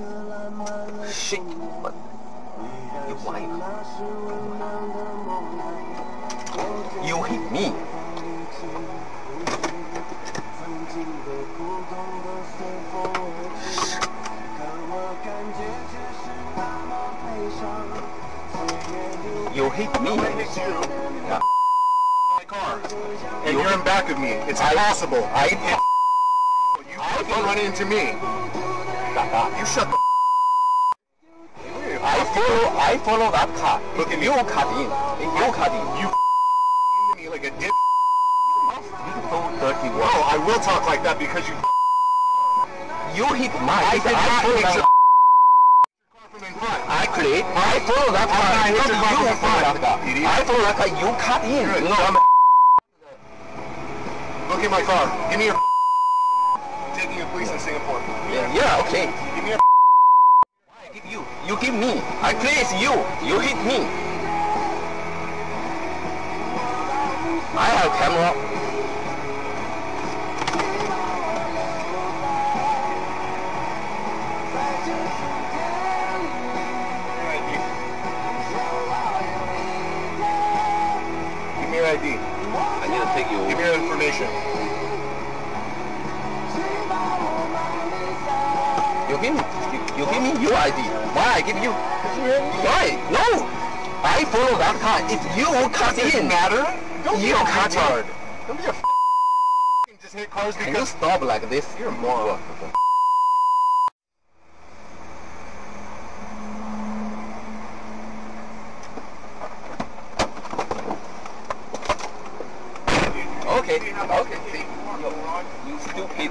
Shit, but your wife. You hit me. You hit me. Yeah. My car. And you're in back of me. It's impossible. You run into me. You shut the I follow that car. Look at me. You cut in. You cut in. You into me like a dick. So dirty word. Oh, I will talk like that because you hit mine. I did not hit your car from in front. Actually, I follow that car. I hit your car from in front. Idiot. I follow that car. You cut in. No. Look at my car. Give me your taking your police in Singapore. Yeah, okay. Give me your I give you. You give me. I place you. You hit me. I have camera. Give me your ID. I need to take you. Give me your information. You give me your ID. Why I give you? Why? No. I follow that car. If you cut Does it in, matter? Don't be you a cut retard. in. Don't be a just hit cars Can you because stop like this? you're a moron. Okay. Okay. See, you stupid.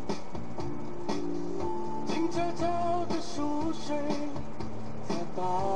静悄悄的熟睡，在大